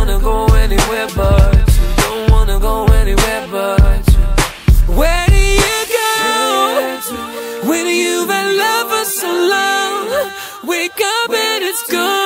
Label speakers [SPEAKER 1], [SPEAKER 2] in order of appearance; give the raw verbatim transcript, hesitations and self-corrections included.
[SPEAKER 1] wanna go anywhere but you. Don't wanna go anywhere but you. Where do you go when you've been loved for so long? Wake up and it's gone.